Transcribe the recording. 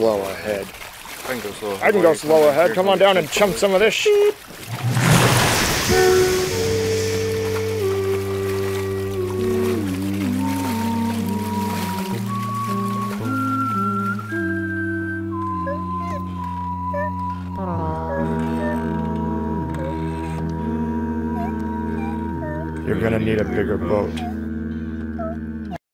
slow ahead. I can go slow. I can go slow ahead. Come on down and chump some of this shit. You're gonna need a bigger boat.